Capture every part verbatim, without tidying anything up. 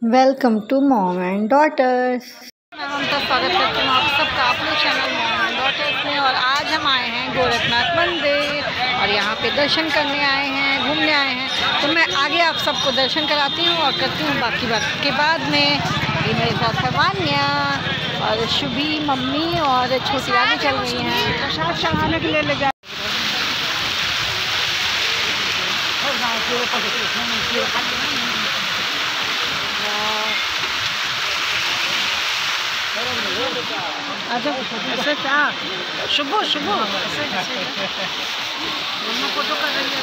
Welcome to mom and daughters. मैं उनका स्वागत करती हूँ आप सबका अपने चैनल मॉम एंड डॉटर्स में। और आज हम आए हैं गोरखनाथ मंदिर और यहाँ पे दर्शन करने आए हैं, घूमने आए हैं। तो मैं आगे आप सबको दर्शन कराती हूँ और करती हूँ बाकी बात के बाद में। ये मेरे साथ है वान्या और शुभी मम्मी और छोटी आगे चल रही हैं प्रसाद चढ़ाने के लिए ले जा। अच्छा ऐसे क्या शुभो शुभो मम्मा फोटो कर रही है।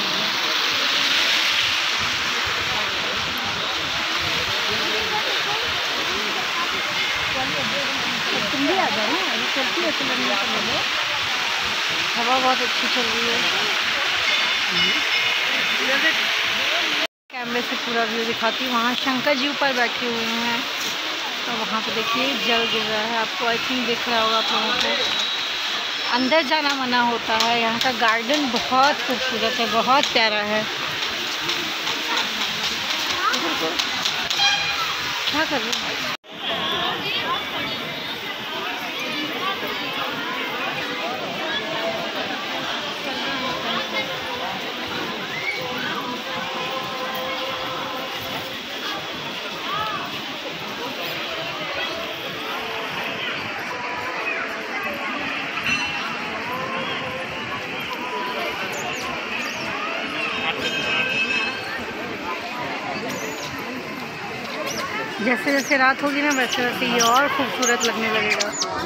तुम भी आ जाओ ना, ये चलती है सिलेंडर कर लो। हवा बहुत अच्छी चल रही है। कैमरे से पूरा व्यू दिखाती हूँ। वहाँ शंकर जी ऊपर बैठे हुए हैं तो वहाँ पे देखिए जल गिर रहा है, आपको आई थिंक दिख रहा होगा आप लोगों को। अंदर जाना मना होता है। यहाँ का गार्डन बहुत खूबसूरत है, बहुत प्यारा है। क्या कर रहे हैं? जैसे जैसे रात होगी ना वैसे वैसे ये और खूबसूरत लगने लगेगा।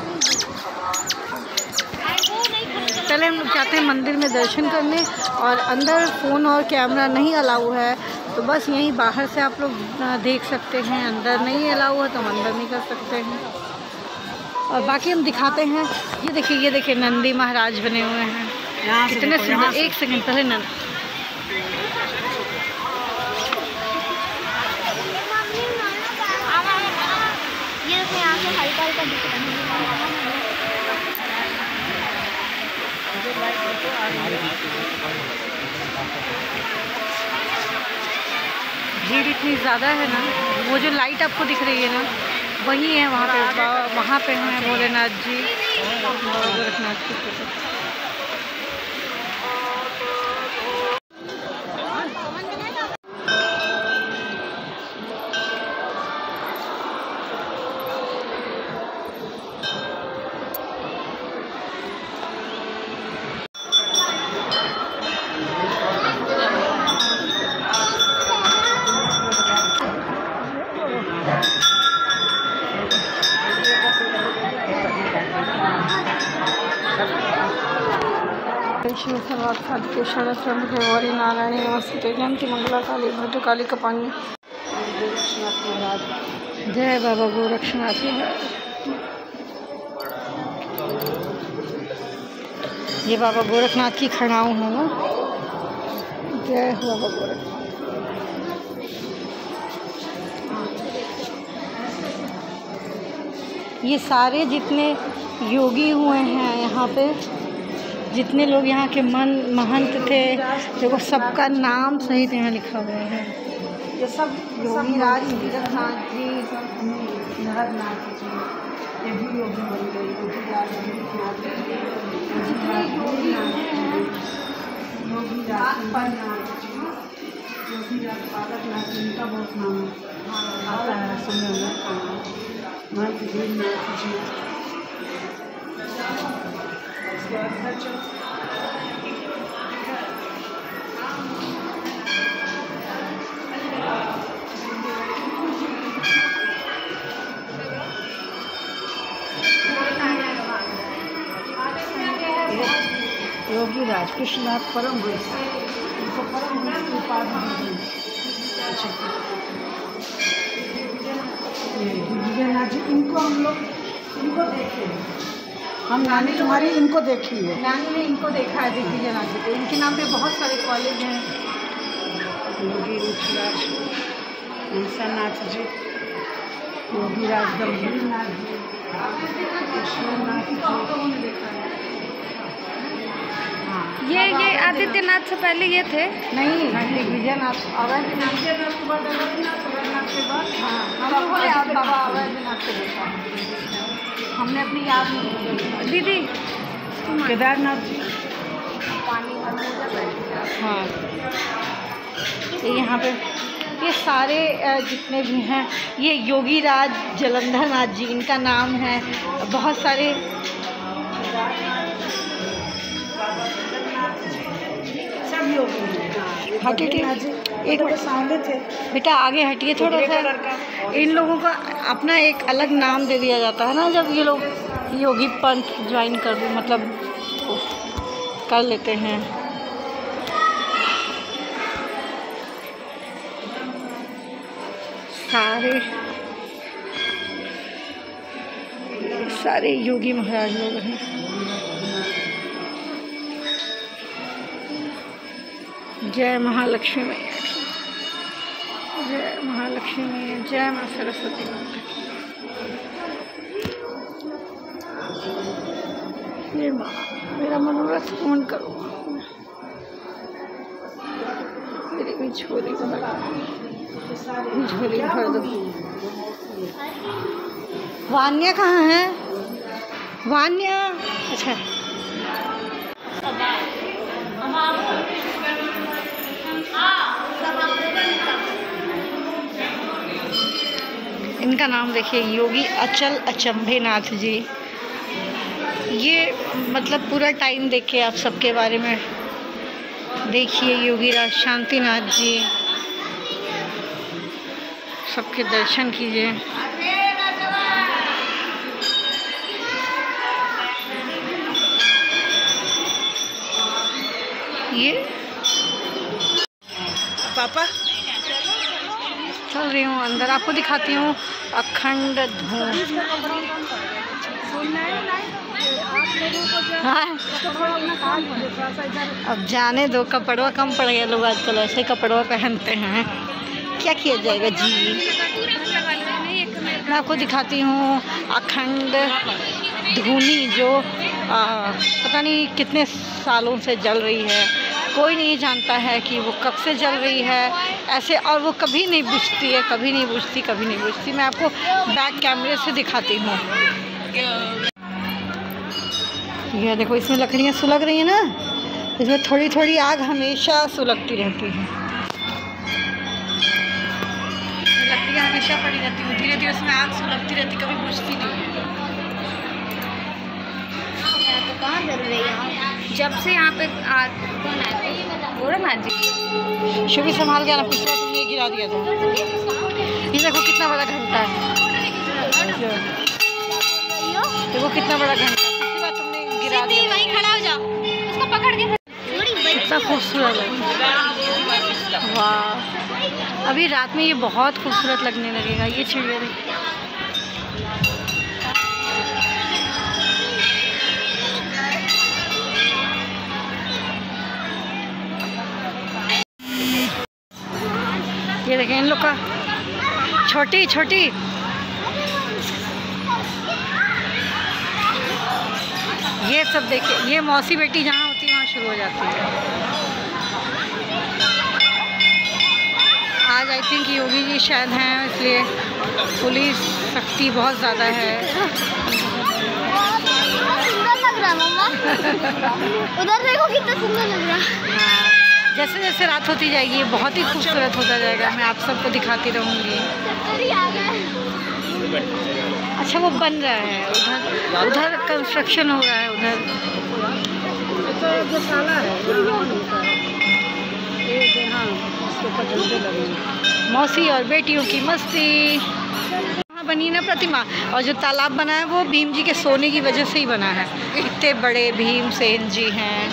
पहले हम लोग जाते हैं मंदिर में दर्शन करने और अंदर फ़ोन और कैमरा नहीं अलाउ है, तो बस यहीं बाहर से आप लोग देख सकते हैं। अंदर नहीं अलाउ है तो हम अंदर नहीं कर सकते हैं। और बाकी हम दिखाते हैं। ये देखिए ये देखिए नंदी महाराज बने हुए हैं, कितने सुंदर। एक सेकंड पहले नंद भीड़ इतनी ज़्यादा है ना। वो जो लाइट आपको दिख रही है ना वही है वहाँ पे। वहाँ पे हैं भोलेनाथ जी और गोरखनाथ की फोटो। शिव समाज साधके शरद गौरी नारायणी नमस्ते जयंती मंगला काली भद्रकाली कपानी। जय बाबा गोरक्षनाथ। ये बाबा गोरखनाथ की खड़ाऊ है ना। जय बाबा गोरखनाथ। ये सारे जितने योगी हुए हैं यहाँ पे, जितने लोग यहाँ के मन महंत थे, देखो सबका नाम सहित यहाँ लिखा हुआ है। ये सब योगी राज तीर्थनाथ जी, नारदनाथ जी, ये भी योगी बन गए। योगी राज तीर्थनाथ जी, योगी योगी राजनाथ जी, योगी राज पादकनाथ जी, इनका बहुत नाम आता है सुनने में। महंत दीननाथ जी, योगी राज कृष्णनाथ परम हंस, इनको परम हंस की उपाधि दी। दिव्यनाथ जी, इनको हम लोग इनको देखे, हम नानी तुम्हारी इनको देखी है। नानी ने इनको देखा है दिव्यनाथ जी को। इनके नाम पे बहुत सारे कॉलेज हैं। योगी रूपराज हंसानाथ जी, योगी राज गंभीरनाथ जी, कृष्णनाथ जी देखा है। ये ये आदित्यनाथ से पहले ये थे नहीं, दिग्विजयनाथ और आदित्यनाथ के बाद हाँ केदारनाथ को देखा, हमने अपनी याद में दीदी केदारनाथ जी। हाँ, ये यहाँ पे ये सारे जितने भी हैं ये योगी राज जलंधर नाथ जी इनका नाम है। बहुत सारे सब योगी हटिए एक सामने थे बेटा, आगे हटिए थोड़ा सा। इन लोगों का अपना एक अलग नाम दे दिया जाता है ना, जब ये लोग योगी पंथ ज्वाइन कर मतलब कर लेते हैं। सारे सारे योगी महाराज लोग हैं। जय महालक्ष्मी मैया, जय महालक्ष्मी मैया, जय माँ सरस्वती माता। ये माँ मेरा मनोरथ पूर्ण करो, मेरी भी झोली भर झोली भर दो। वान्या कहाँ है? वान्या, अच्छा इनका नाम देखिए, योगी अचल अचंभेनाथ जी। ये मतलब पूरा टाइम देखिए आप सबके बारे में देखिए। योगी राज शांतिनाथ जी, सबके दर्शन कीजिए। ये पापा चल रही हूँ अंदर, आपको दिखाती हूँ अखंड धूम। हाँ, अब जाने दो, कपड़वा कम पड़ गया, लोग आजकल ऐसे कपड़वा पहनते हैं, क्या किया जाएगा जी। मैं आपको दिखाती हूँ अखंड धूनी जो आ, पता नहीं कितने सालों से जल रही है, कोई नहीं जानता है कि वो कब से जल रही है ऐसे, और वो कभी नहीं बुझती है, कभी नहीं बुझती, कभी नहीं बुझती। मैं आपको बैक कैमरे से दिखाती हूँ। ये देखो, इसमें लकड़ियाँ सुलग रही हैं ना, इसमें थोड़ी थोड़ी आग हमेशा सुलगती रहती है। लकड़ियाँ हमेशा पड़ी रहती हैं, धीरे धीरे उसमें आग सुलगती रहती, कभी बुझती नहीं है। तो कहाँ जल रही है? जब से यहाँ पे कौन आए गोरखनाथ जी, शुभी संभाल गया ना, पिछले बार तुमने गिरा दिया था। ये देखो कितना बड़ा घंटा है, देखो कितना बड़ा घंटा, पिछली बार तुमने गिरा दिया। वहीं खड़ा हो जाओ, उसको पकड़ के। कितना खूबसूरत है, वाह। अभी रात में ये बहुत खूबसूरत लगने लगेगा। ये चिड़िया देखिए, ये देखें इन लोग का छोटी छोटी ये सब देखिए। ये मौसी बेटी जहाँ होती है वहाँ शुरू हो जाती है। आज आई थिंक योगी जी शायद हैं, इसलिए पुलिस सख्ती बहुत ज़्यादा है। सुंदर लग रहा है मम्मा, उधर देखो कितना सुंदर लग रहा है। जैसे जैसे रात होती जाएगी ये बहुत ही खूबसूरत होता जाएगा। मैं आप सबको दिखाती रहूँगी। अच्छा वो बन रहा है, उधर उधर कंस्ट्रक्शन हो रहा है। उधर जो ताला है मौसी और बेटियों की मस्ती। वहाँ बनी ना प्रतिमा, और जो तालाब बना है वो भीम जी के सोने की वजह से ही बना है। इतने बड़े भीमसेन जी हैं।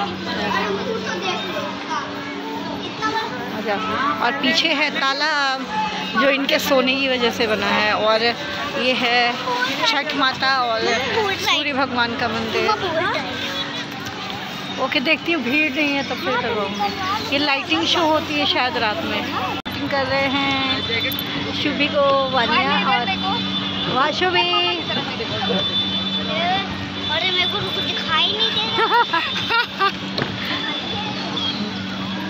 और पीछे है तालाब जो इनके सोने की वजह से बना है। और ये है छठ माता और सूर्य भगवान का मंदिर। ओके, देखती हूँ भीड़ नहीं है तो फिर करवाऊँगी। ये लाइटिंग शो होती है शायद रात में। लाइटिंग कर रहे हैं शुभी को, वानिया और वाह शुभी। अरे मेरे को कुछ दिखाई नहीं दे रहा।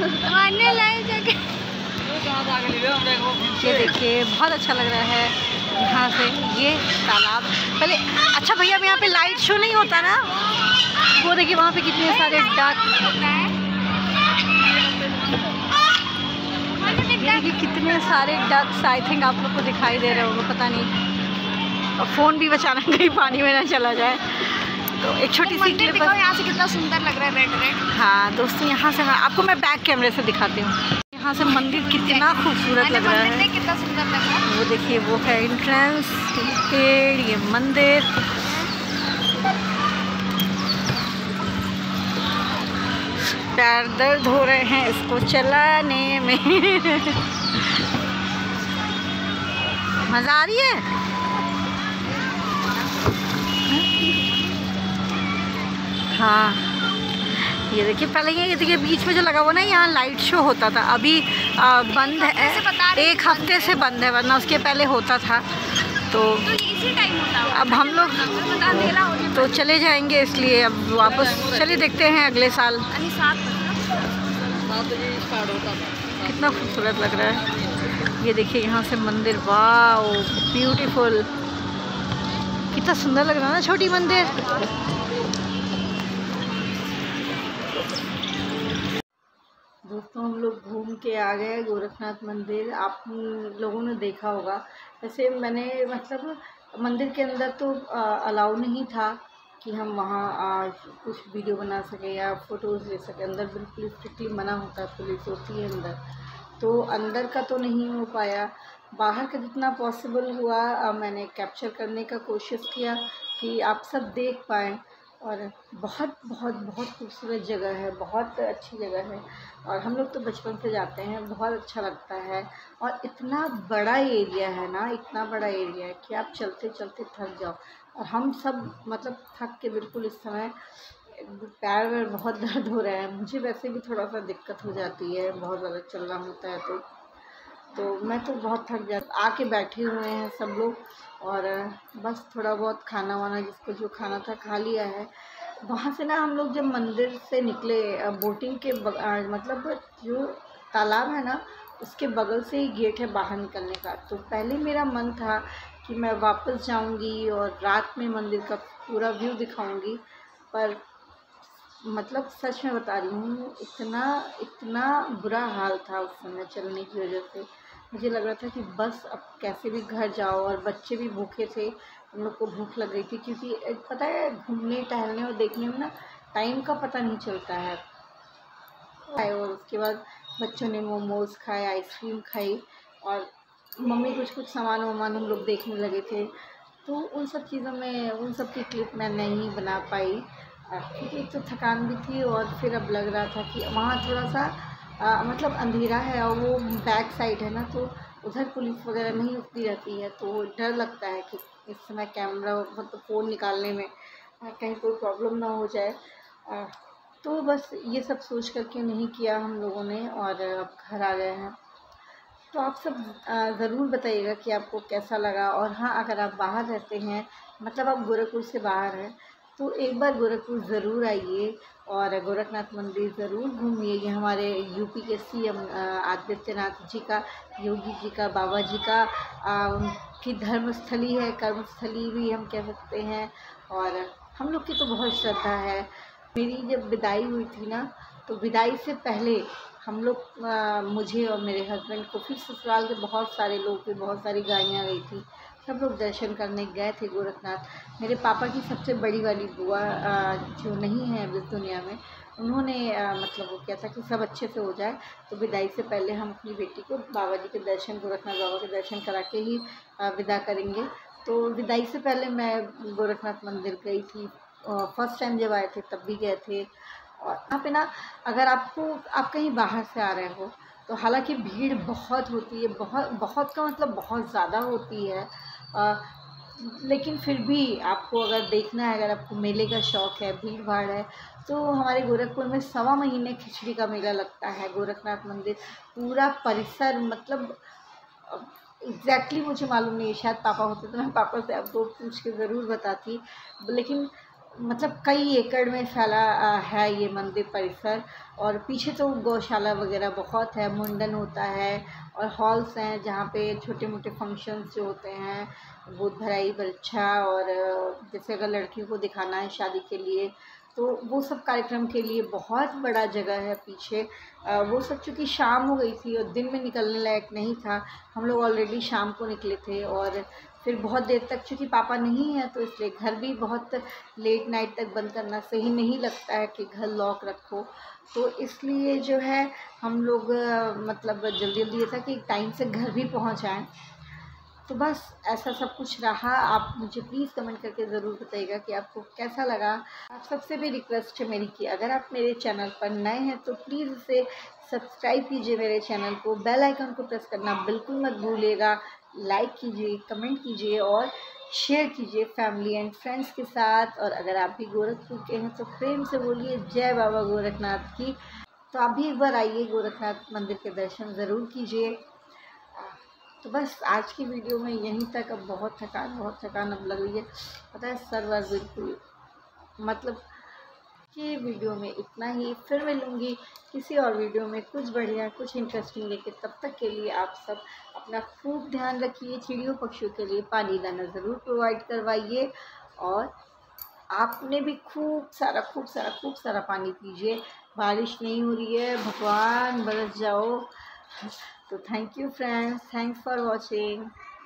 ये देखिए बहुत अच्छा लग रहा है। यहाँ से ये तालाब पहले। अच्छा भैया, अब यहाँ पे लाइट शो नहीं होता ना? वो देखिए वहाँ पे कितने सारे डक, देखिए कितने सारे डक्स। आई थिंक आप लोग को दिखाई दे रहे होंगे, पता नहीं। और फ़ोन भी बचाना कहीं पानी में ना चला जाए। तो एक छोटी सी क्लिप यहाँ से कितना सुंदर लग रहा है, रेड रेड। हाँ दोस्तों, यहाँ से हाँ आपको मैं बैक कैमरे से दिखाती हूँ। यहाँ से मंदिर कितना खूबसूरत लग रहा है, कितना सुंदर लग रहा है। वो देखिए वो है एंट्रेंस, पेड़, ये मंदिर। पैर दर्द हो रहे हैं इसको चलाने में। मज़ा आ रही है। हाँ ये देखिए, पहले ये देखिए बीच में जो लगा हुआ ना, यहाँ लाइट शो होता था। अभी आ, बंद है, एक हफ्ते से बंद है, वरना उसके पहले होता था। तो, तो इसी टाइम होता है। अब हम लोग तो चले जाएंगे, इसलिए अब वापस चले देखते हैं अगले साल। कितना खूबसूरत लग रहा है। ये देखिए यहाँ से मंदिर, वाओ ब्यूटीफुल, कितना सुंदर लग रहा है ना छोटी मंदिर। दोस्तों हम लोग घूम के आ गए गोरखनाथ मंदिर। आप लोगों ने देखा होगा, वैसे मैंने मतलब मंदिर के अंदर तो अलाउ नहीं था कि हम वहाँ कुछ वीडियो बना सकें या फ़ोटोज़ ले सकें। अंदर बिल्कुल स्ट्रिक्टली मना होता है, पुलिस होती है अंदर, तो अंदर का तो नहीं हो पाया। बाहर का जितना पॉसिबल हुआ आ, मैंने कैप्चर करने का कोशिश किया कि आप सब देख पाएँ। और बहुत बहुत बहुत खूबसूरत जगह है, बहुत अच्छी जगह है। और हम लोग तो बचपन से जाते हैं, बहुत अच्छा लगता है। और इतना बड़ा एरिया है ना, इतना बड़ा एरिया है कि आप चलते चलते थक जाओ। और हम सब मतलब थक के बिल्कुल इस समय पैर वैर बहुत दर्द हो रहा है। मुझे वैसे भी थोड़ा सा दिक्कत हो जाती है, बहुत ज़्यादा चलना होता है तो तो मैं तो बहुत थक जाती। आके बैठे हुए हैं सब लोग, और बस थोड़ा बहुत खाना वाना जिसको जो खाना था खा लिया है। वहाँ से ना हम लोग जब मंदिर से निकले, बोटिंग के बग, मतलब जो तालाब है ना उसके बगल से ही गेट है बाहर निकलने का। तो पहले मेरा मन था कि मैं वापस जाऊंगी और रात में मंदिर का पूरा व्यू दिखाऊंगी, पर मतलब सच में बता रही हूँ, इतना इतना बुरा हाल था उस समय चलने की वजह से। मुझे लग रहा था कि बस अब कैसे भी घर जाओ। और बच्चे भी भूखे थे, हम लोग को भूख लग रही थी, क्योंकि पता है घूमने टहलने और देखने में ना टाइम का पता नहीं चलता है। और उसके बाद बच्चों ने मोमोज़ खाए, आइसक्रीम खाई, और मम्मी कुछ कुछ सामान वामान हम लोग देखने लगे थे। तो उन सब चीज़ों में उन सब की क्लिप मैं नहीं बना पाई, क्योंकि एक तो थकान भी थी, और फिर अब लग रहा था कि वहाँ थोड़ा सा आ, मतलब अंधेरा है और वो बैक साइड है ना, तो उधर पुलिस वगैरह नहीं उतरी रहती है। तो डर लगता है कि इस समय कैमरा मतलब फ़ोन निकालने में कहीं कोई प्रॉब्लम ना हो जाए। आ, तो बस ये सब सोच करके नहीं किया हम लोगों ने, और अब घर आ गए हैं। तो आप सब ज़रूर बताइएगा कि आपको कैसा लगा। और हाँ, अगर आप बाहर रहते हैं, मतलब आप गोरखपुर से बाहर हैं, तो एक बार गोरखपुर ज़रूर आइए और गोरखनाथ मंदिर ज़रूर घूमिए। ये हमारे यूपी के सीएम आदित्यनाथ जी का, योगी जी का, बाबा जी का आ, की धर्मस्थली है, कर्मस्थली भी हम कह सकते हैं। और हम लोग की तो बहुत श्रद्धा है। मेरी जब विदाई हुई थी ना, तो विदाई से पहले हम लोग मुझे और मेरे हस्बैंड को फिर ससुराल के बहुत सारे लोग थे, बहुत सारी गाड़ियाँ गई थी, सब लोग दर्शन करने गए थे गोरखनाथ। मेरे पापा की सबसे बड़ी वाली बुआ जो नहीं है अब इस दुनिया में, उन्होंने मतलब वो किया था कि सब अच्छे से हो जाए, तो विदाई से पहले हम अपनी बेटी को बाबा जी के दर्शन, गोरखनाथ बाबा के दर्शन करा के ही विदा करेंगे। तो विदाई से पहले मैं गोरखनाथ मंदिर गई थी, फर्स्ट टाइम जब आए थे तब भी गए थे। और यहाँ पे ना अगर आपको आप कहीं बाहर से आ रहे हो, तो हालांकि भीड़ बहुत होती है, बहुत बहुत का मतलब बहुत ज़्यादा होती है, आ, लेकिन फिर भी आपको अगर देखना है, अगर आपको मेले का शौक़ है, भीड़ भाड़ है, तो हमारे गोरखपुर में सवा महीने खिचड़ी का मेला लगता है। गोरखनाथ मंदिर पूरा परिसर, मतलब एग्जैक्टली मुझे मालूम नहीं है, शायद पापा होते तो मैं पापा से आपको पूछ के ज़रूर बताती, लेकिन मतलब कई एकड़ में फैला है ये मंदिर परिसर। और पीछे तो गौशाला वगैरह बहुत है, मुंडन होता है और हॉल्स हैं जहाँ पे छोटे मोटे फंक्शंस जो होते हैं, गोद भराई, बरछा, और जैसे अगर लड़कियों को दिखाना है शादी के लिए तो वो सब कार्यक्रम के लिए बहुत बड़ा जगह है पीछे। वो सब चूँकि शाम हो गई थी और दिन में निकलने लायक नहीं था, हम लोग ऑलरेडी शाम को निकले थे और फिर बहुत देर तक, चूँकि पापा नहीं है तो इसलिए घर भी बहुत लेट नाइट तक बंद करना सही नहीं लगता है कि घर लॉक रखो, तो इसलिए जो है हम लोग मतलब जल्दी जल्दी ये था कि टाइम से घर भी पहुंच आएँ। तो बस ऐसा सब कुछ रहा। आप मुझे प्लीज़ कमेंट करके ज़रूर बताइएगा कि आपको कैसा लगा। आप सबसे भी रिक्वेस्ट है मेरी कि अगर आप मेरे चैनल पर नए हैं तो प्लीज़ इसे सब्सक्राइब कीजिए मेरे चैनल को, बेल आइकन को प्रेस करना बिल्कुल मत भूलिएगा, लाइक कीजिए, कमेंट कीजिए और शेयर कीजिए फैमिली एंड फ्रेंड्स के साथ। और अगर आप भी गोरखपुर के हैं तो प्रेम से बोलिए जय बाबा गोरखनाथ की। तो आप भी एक बार आइए, गोरखनाथ मंदिर के दर्शन ज़रूर कीजिए। तो बस आज की वीडियो में यहीं तक। अब बहुत थकान बहुत थकान अब लग रही है, पता है, सर वर बिल्कुल, मतलब कि वीडियो में इतना ही। फिर मिलूँगी किसी और वीडियो में कुछ बढ़िया, कुछ इंटरेस्टिंग लेके। तब तक के लिए आप सब अपना खूब ध्यान रखिए। चिड़ियों पक्षियों के लिए पानी दाना ज़रूर प्रोवाइड करवाइए और आपने भी खूब सारा खूब सारा खूब सारा पानी पीजिए। बारिश नहीं हो रही है, भगवान बरस जाओ। तो thank you friends, thanks for watching.